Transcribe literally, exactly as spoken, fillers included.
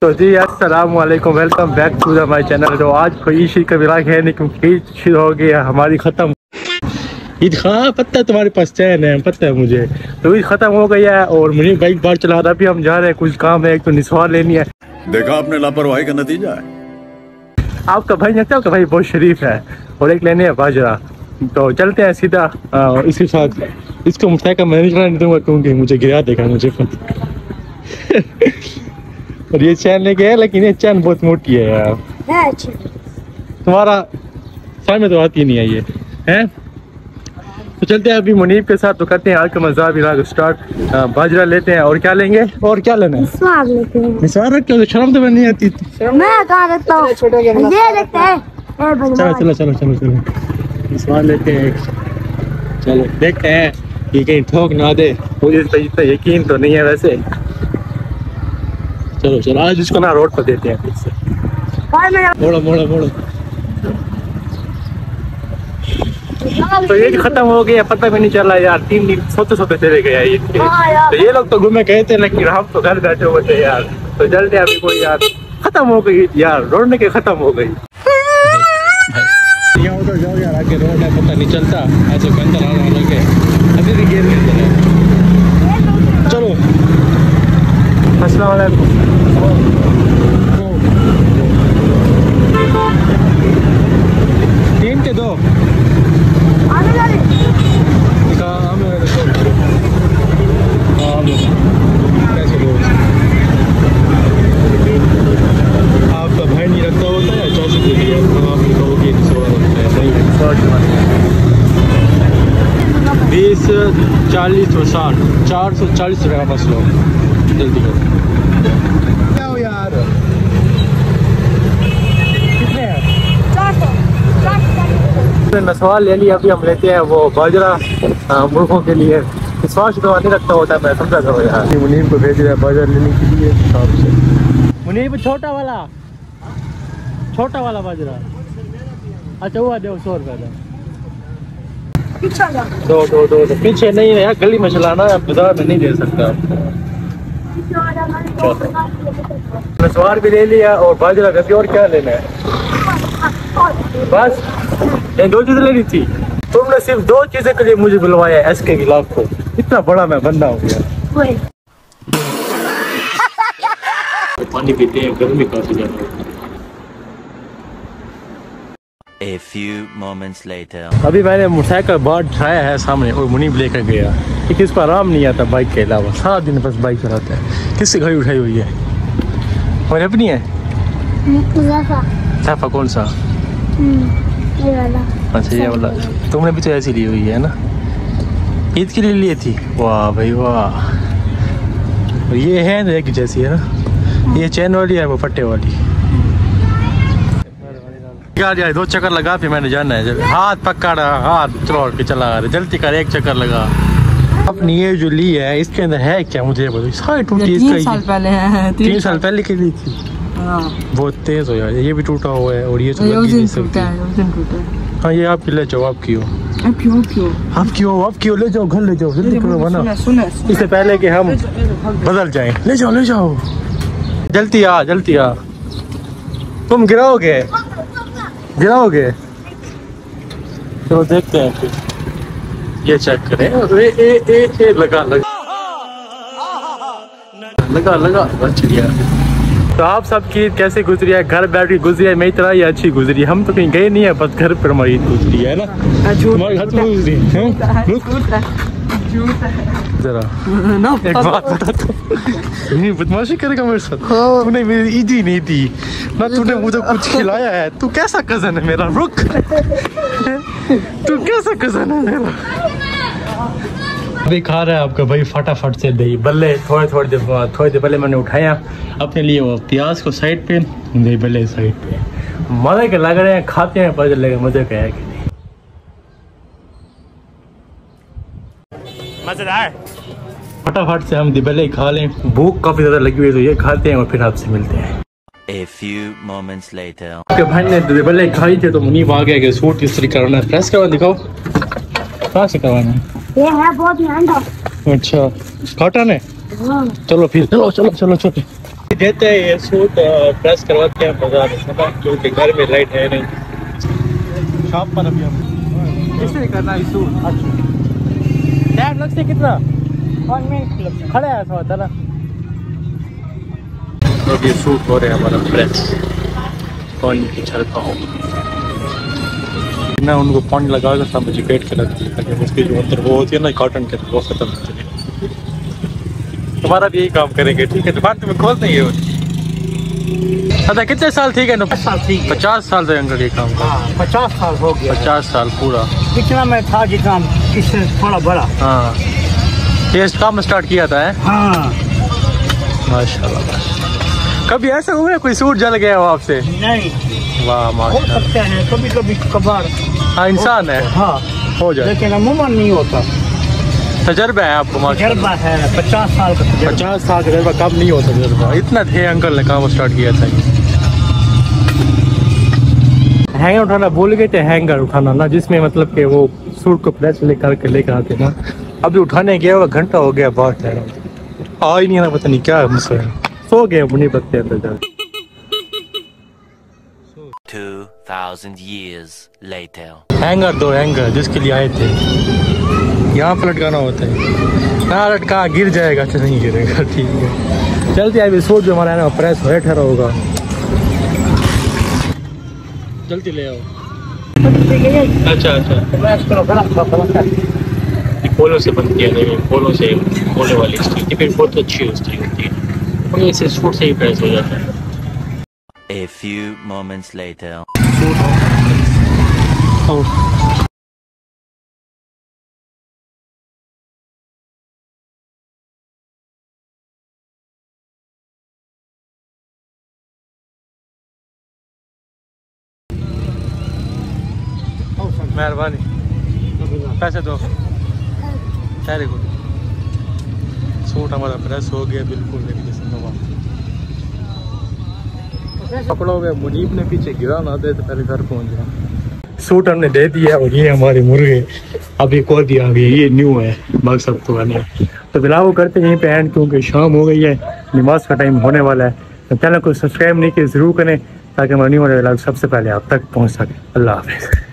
तो जी अस्सलाम वालेकुम, welcome back to the my channel. तो आज कोई ईद का विलाग है नहीं क्योंकि ईद शुरू हो गया हमारी ख़त्म। ईद हाँ पता है तुम्हारे पास चैन है, पता है मुझे। तो ईद ख़त्म हो गया है और मुझे बाइक बार चला रहा। अभी हम जा रहे हैं, कुछ काम है, एक तो नस्वार लेनी है। देखा आपने लापरवाही का नतीजा है। आपका भाई लगता है आपका भाई बहुत शरीफ है, और एक लेने है बाजरा। तो चलते हैं सीधा इसके साथ। इसको मुझे का मैनेज नहीं दूंगा क्योंकि मुझे गिरा देगा मुझे। और ये चैन लेके है, लेकिन ये चैन बहुत मोटी है यार। है अच्छी। तुम्हारा समझ में तो आती नहीं है ये हैं। तो चलते हैं अभी मुनीब के साथ, तो करते हैं आज का मजा भी स्टार्ट। बाजरा लेते हैं और क्या लेंगे और क्या लेना है। नस्वार लेते हैं। नस्वार रखते हो तो शर्म तो नहीं आती। मैं कहाँ रखता हूँ, ये रखते हैं। चलो चलो चलो चलो चलो नस्वार लेते हैं। चलो देखते हैं ये कहीं ठोक ना दे, मुझे इतना यकीन तो नहीं है वैसे। चलो चलो आज इसको ना रोड पर देते हैं फिर से। मोड़ो मोड़ो मोड़ो। तो ये खत्म हो गया, पता भी नहीं चला यार। तीन दिन सोते सोते चले गया ये। तो ये लोग तो घूमे गए थे लेकिन हम तो घर बैठे हुए थे यार। तो जल्दी अभी कोई यार खत्म हो गई यार, रोड के खत्म हो गई। यहाँ उधर जाओ यार, आगे रोड है पता नहीं चलता। ऐसे अंदर आने वाले के अभी भी गेम खेलते हैं। चलो अस्सलाम वालेकुम। तीन के दो आपका भाई नहीं रखता होता है चाची के लिए, आप कहोगे बीस चालीस और साठ चार सौ चालीस रुपये का बस लो, जल्दी करो। क्या हो यार कितने हैं? नस्वार ले लिया। अभी हम लेते हैं वो बाजरा मुर्गों के लिए। विश्वास तो नहीं रखता होता, मैं समझा करो यार। मुनीब को भेज रहा है बाजार लेने के लिए शॉप से। मुनीब छोटा वाला छोटा वाला बाजरा। अच्छा हुआ दो सौ रुपये का। दो दो दो दो पीछे नहीं है यार, गली में चलाना है, बाजार में नहीं दे सकता। नस्वार भी ले लिया और बाजरा का भी। और क्या लेना है? बस ये दो चीजें लेनी थी। तुमने सिर्फ दो चीजें के लिए मुझे बुलवाया है एस के खिलाफ को। इतना बड़ा मैं बंदा हूँ यार। पानी पीते हैं, गर्मी काफी ज्यादा। A few moments later. अभी मैंने मोटरसाइकिल बाहर उठाया है सामने और मुनीब लेकर गया क्योंकि इसको आराम नहीं आता बाइक के अलावा। सारा दिन बस बाइक चलाता है। किससे घड़ी उठाई हुई है? हमारी अपनी है। साफा कौन सा? ये वाला। अच्छा ये वाला। तुमने भी तो ऐसी ली हुई है ना, ईद के लिए ली थी। वाह भाई वाह। ये है ना एक जैसी है ना, ये चैन वाली है वो फट्टे वाली। यार दो चक्कर लगा फिर मैंने जाना है। हाथ पकड़ हाथ चलो के चला रहे, जल्दी कर एक चक्कर लगा। अपनी ये जो ली है इसके अंदर है क्या मुझे बताओ। सारी टूटी तीन साल पहले है। तीन साल पहले की ली थी। बहुत तेज हो यार। ये भी टूटा हुआ है और ये तो लग ही नहीं सकती। हाँ ये आपकी ले जाओ, आप क्यों आप क्यों क्यों आप क्यों आप क्यों ले जाओ, घर ले जाओ जल्दी करो वरना इससे पहले कि हम बदल जाएं। ले जाओ ले जाओ जल्दी आ जल्दी आ। तुम गिराओगे गिराओगे चलो देखते हैं फिर। ये चेक करें। ए, ए, ए, ए, लगा लगा लगा लगा चिड़िया। तो आप सबकी कैसे गुजरी है? घर बैठ के गुजरी है? मेरी तरह ही अच्छी गुजरी है। हम तो कहीं गए नहीं है, बस घर पर हमारी गुजरी है ना। हमारे घर में गुजरी जरा एक बात बता। नहीं बदमाशी करेगा मेरे साथ? तूने मेरी ईद ही नहीं दी ना, तूने मुझे कुछ खिलाया है। तू कैसा कजन है मेरा? रुक तू कैसा कजन है मेरा? अभी खा रहा है आपका भाई फटाफट से दही बल्ले। थोड़े थोड़े देर बाद थोड़ी देर पहले मैंने उठाया अपने लिए वो प्याज को साइड पे, दही बल्ले साइड पे। मजे के लग रहे हैं, खाते हैं पता चलेगा मजे का है कि नहीं। मजेदार। फटाफट से हम दिबले खा लें, भूख काफी ज्यादा लगी हुई है तो ये खाते हैं और फिर आपसे मिलते हैं। A few moments later. आपके भाई ने दिबले खाई थे तो मुनीब आ गया कि सूट किस तरीके करना है। प्रेस करवा दिखाओ कहाँ से करवाना है। ये है बहुत महंगा। अच्छा कॉटन है। चलो फिर चलो चलो चलो चलो कहते हैं ये सूट प्रेस करवाते हैं बाजार में, क्योंकि घर में लाइट है नहीं। शॉप पर अभी हम कैसे करना है सूट? टाइम लगते कितना? खड़े हैं थोड़ा था ना। तो ये सूट हो रहे हैं हमारा प्रेस। पानी की छलका हो ना, उनको पानी लगा कर मुझे पेट के लगती है ताकि उसकी जो अंदर वो होती है ना कॉटन के, वो खत्म हो जाए। तुम्हारा भी यही काम करेंगे, ठीक है? दुकान तुम्हें खोल देंगे। अच्छा कितने साल ठीक है? पचास साल से अंकल ये काम का। पचास साल हो गया। पचास साल पूरा। कितना में था जितना इससे थोड़ा बड़ा। हाँ टेस्ट काम स्टार्ट किया था है? हाँ माशाल्लाह। कभी ऐसा हुआ है कोई सूट जल गया हो आपसे? नहीं। वाह हो माशाल्लाह। सकते हैं कभी कभी कभार। हाँ इंसान है। हाँ हो जाए, लेकिन अमूमन नहीं होता। तजर्बा है आपको माशाल्लाह। तजर्बा है, पचास साल का तजर्बा। पचास साल का तजर्बा कम नहीं होता तजर्बा। इतना थे अंकल ने काम स्टार्ट किया था। हैंगर उठाना भूल गए थे, हैंगर उठाना ना, जिसमें मतलब कि वो सूट को प्रेस लेकर के लेकर आते ना। अभी उठाने गया हुआ घंटा हो गया, बहुत ठहरा आ ही नहीं रहा, पता नहीं क्या मसला है। सो गए नहीं पत्ते अंदर। Two thousand years later. Hanger दो, हैंगर जिसके लिए आए थे। यहाँ पर लटकाना होता है ना, लटका गिर जाएगा। अच्छा नहीं गिरेगा, ठीक है। चलते अभी सूट जो हमारा है ना प्रेस हो ठहरा होगा, जल्दी ले आओ। अच्छा अच्छा पोलो से बंद किया नहीं, पोलो से पोलो वाली स्टील की फिर बहुत अच्छी स्टील होती है, और इसे सूट से ही प्रेस हो जाता है। A few moments later. मेहरबानी, पैसे दो। Very good. सूट हमारा प्रेस हो गया बिल्कुल, पकड़ो गए। मुनीब ने पीछे गिरा ना दे तो पहले घर पहुंच जाए। सूट हमने दे दिया और ये हमारे मुर्गे अभी को दिया, अभी ये न्यू है मकसद तो नहीं। तो फिलहाल वो करते यहीं पे एंड, क्योंकि शाम हो गई है, नमाज का टाइम होने वाला है। तो चैनल को सब्सक्राइब नहीं किया ज़रूर करें ताकि हमारा न्यू वाला सबसे पहले आप तक पहुँच सके। अल्लाह हाफिज़।